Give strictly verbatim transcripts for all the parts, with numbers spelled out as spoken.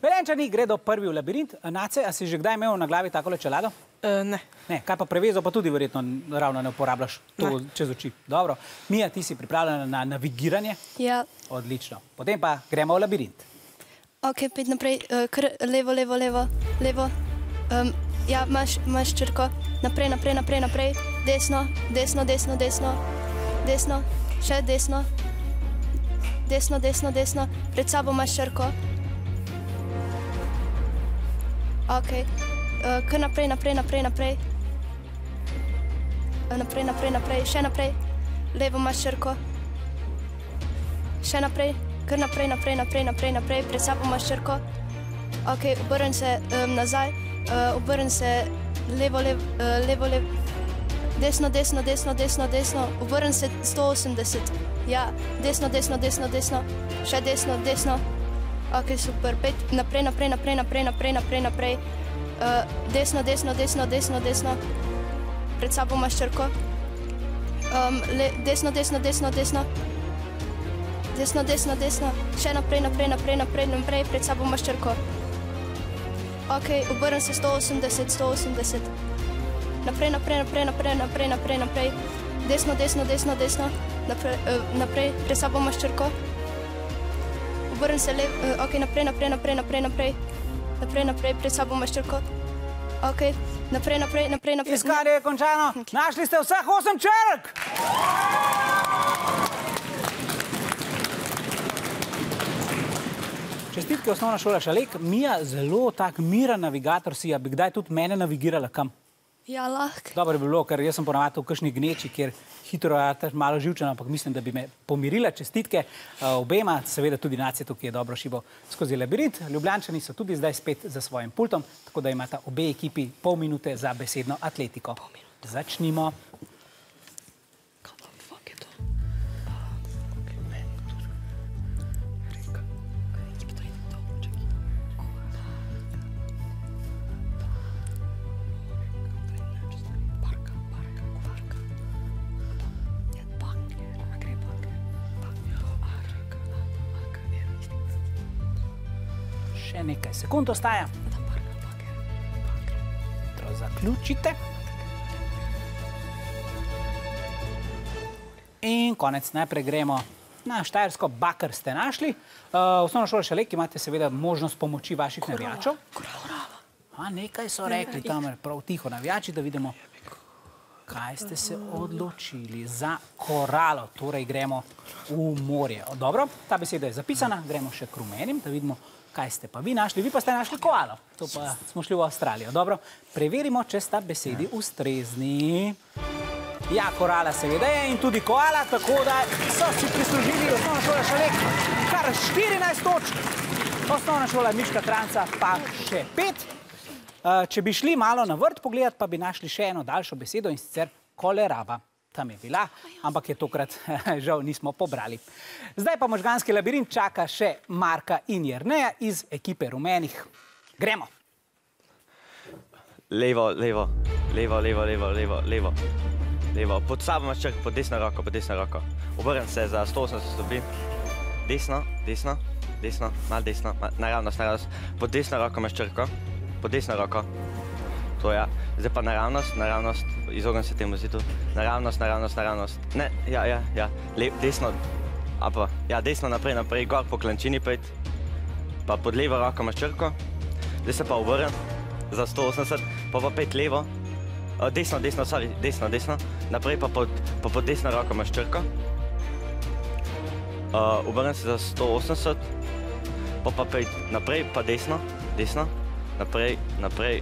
Velenjčani gredo prvi v labirint. Nace, a si že kdaj imel na glavi takole čelado? Ne. Ne, kaj pa prevezo pa tudi verjetno ravno ne uporabljaš to čez oči. Dobro. Mija, ti si pripravljena na navigiranje? Ja. Odlično. Potem pa gremo v labirint. Ok, pet naprej, kar levo, levo, levo, levo. Ja, imaš črko. Naprej, naprej, naprej, naprej. Desno, desno, desno, desno. Desno, še desno. Desno, desno, desno. Pred sabo imaš črko. Ok. Kar naprej, naprej, naprej, naprej. Naprej, naprej, naprej. Še naprej. Levo imaš črko. Še naprej. Kar naprej, naprej, naprej, naprej, naprej. Pred sabo imaš črko. Ok, obrni se nazaj. Obrni se levo, levo, levo, levo. Desno, desno, desno, desno, desno. Obrni se sto osemdeset. Ja, desno, desno, desno, desno. Še desno, desno. Ok, super. Pet, naprej, naprej, naprej, naprej, naprej, naprej, naprej. Desno, desno, desno, desno, desno. Pred sabo imaš črko. Desno, desno, desno, desno. Desno, desno, desno. Še naprej, naprej, naprej, naprej, naprej. Pred sabo imaš črko. Ok, obrni se sto osemdeset, sto osemdeset. Naprej, naprej, naprej, naprej, naprej, naprej, naprej. Desno, desno, desno, desno. Naprej, pred sabo imaš črko. Obrni se levo, ok, naprej, naprej, naprej, naprej, naprej. Naprej, naprej, pred sabo imaš črko. Ok, naprej, naprej, naprej, naprej. Iskanje je končano. Našli ste vseh osem črk! Čestitke, osnovna šola Šalek. Mija, zelo tak miren navigator si, a bi kdaj tudi mene navigirala kam? Ja, lahko. Dobro bi bilo, ker jaz sem ponavadi v kakšni gneči, kjer hitro je malo živčena, ampak mislim, da bi me pomirila. Čestitke obema, seveda tudi Nacetu, ki je dobro šibo skozi labirint. Ljubljančani so tudi zdaj spet za svojim pultom, tako da imata obe ekipi pol minute za besedno atletiko. Začnimo. Še nekaj sekund ostaja. To zaključite. In konec, najprej gremo na Štajersko. Bakar ste našli. Osnovna šola Šalek imate seveda možnost pomoči vaših navijačev. A, nekaj so rekli tam prav tiho navijači, da vidimo, kaj ste se odločili za koralo. Torej gremo v morje. Dobro, ta beseda je zapisana. Gremo še k rumenim, da vidimo, kaj ste pa vi našli? Vi pa ste našli koalo. To pa smo šli v Avstralijo. Dobro, preverimo, če sta besedi ustrezni. Ja, korala seveda je in tudi koala, tako da so si prislužili osnovna šola Šalek kar štirinajst točk. Osnovna šola Miška Kranjca pa še pet. Če bi šli malo na vrt pogledati, pa bi našli še eno daljšo besedo in sicer koleraba. Tam je bila, ampak je tokrat žal nismo pobrali. Zdaj pa možganski labirint čaka še Marka in Jerneja iz ekipe rumenih. Gremo. Levo, levo, levo, levo, levo, levo, levo, levo. Pod sabo imaš črk, pod desno roko, pod desno roko. Obrni se za sto osemdeset stopinj. Desno, desno, desno, malo desno, naravnost, naravnost. Pod desno roko imaš črko, pod desno roko. To ja. Zdaj pa naravnost, naravnost, izognem se temu zidu. Naravnost, naravnost, naravnost. Ne, ja, ja, ja. Desno, a pa, ja, desno naprej, naprej, gor po klančini pojď. Pa pod levo roko imaš črko. Zdaj se pa obrni za sto osemdeset, pa pa pet levo. Desno, desno, sorry, desno, desno. Naprej pa pod desno roko imaš črko. Obrni se za sto osemdeset, pa pa pet naprej, pa desno, desno. Naprej, naprej.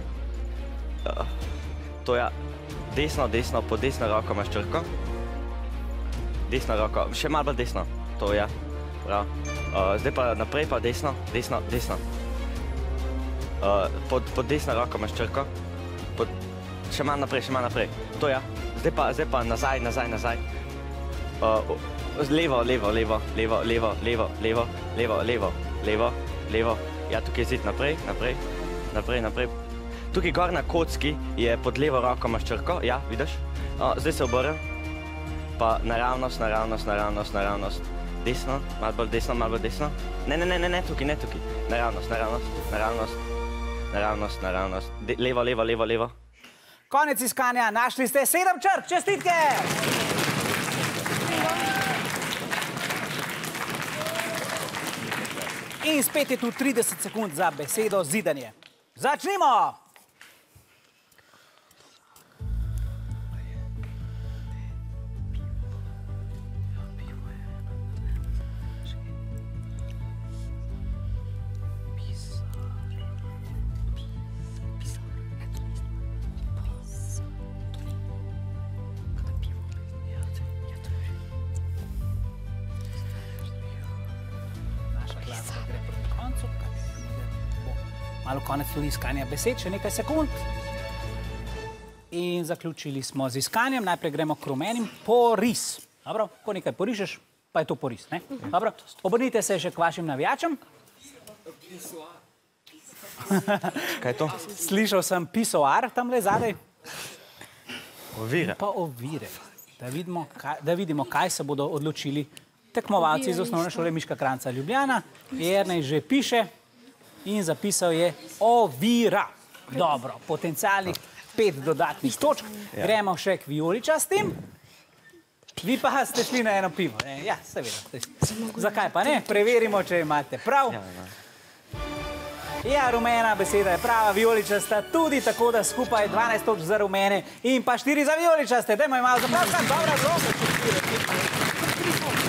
To ja, desno, desno, pod desno roko imaš črko. Desno roko, še malo bolj desno, to ja, prav. Zdaj pa naprej pa desno, desno, desno. Pod desno roko imaš črko. Še malo naprej, še malo naprej, to ja. Zdaj pa nazaj, nazaj, nazaj. Levo, levo, levo, levo, levo, levo, levo, levo, levo, levo, levo. Ja, tukaj je zid naprej, naprej, naprej, naprej. Tukaj gor na kocki je pod levo roko imaš črko, ja, vidiš? Zdaj se obrni, pa naravnost, naravnost, naravnost, naravnost, Desno, malo bolj desno, malo bolj desno. Ne, ne, ne, ne, ne, tukaj, ne tukaj. Naravnost, naravnost, naravnost, naravnost, naravnost. De, levo, levo, levo, levo. Konec iskanja, našli ste sedem črk, čestitke! In spet je tu trideset sekund za besedo zidanje. Začnimo! Malo konec tudi iskanja besed, še nekaj sekund. In zaključili smo z iskanjem. Najprej gremo k rumenim. Poris. Dobro, ko nekaj porišeš, pa je to poris, ne? Dobro, obrnite se še k vašim navijačem. Kaj je to? Slišal sem pisoar tamle zadaj. Ovire. Pa ovire. Da vidimo, kaj, da vidimo, kaj se bodo odločili tekmovalci iz osnovne šole Miška Kranjca Ljubljana. Jernej že piše in zapisal je ovira. Dobro, potencialnih pet dodatnih točk. Gremo še k vijoličastim. Vi pa ste šli na eno pivo. Ja, seveda. Zakaj pa ne? Preverimo, če imate prav. Ja, rumena beseda je prava, vijoličasta tudi, tako da skupaj dvanajst točk za rumene in pa štiri za vijoličaste. Dajmo jim malo zaprošati. Dobra, dobro, če štiri.